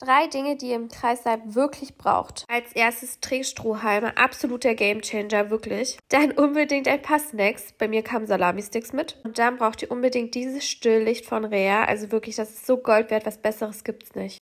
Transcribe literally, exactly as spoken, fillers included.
Drei Dinge, die ihr im Kreißsaal wirklich braucht. Als erstes Drehstrohhalme, absoluter Gamechanger, wirklich. Dann unbedingt ein paar Snacks. Bei mir kamen Salami-Sticks mit. Und dann braucht ihr unbedingt dieses Stilllicht von Rea. Also wirklich, das ist so Gold wert, was Besseres gibt's nicht.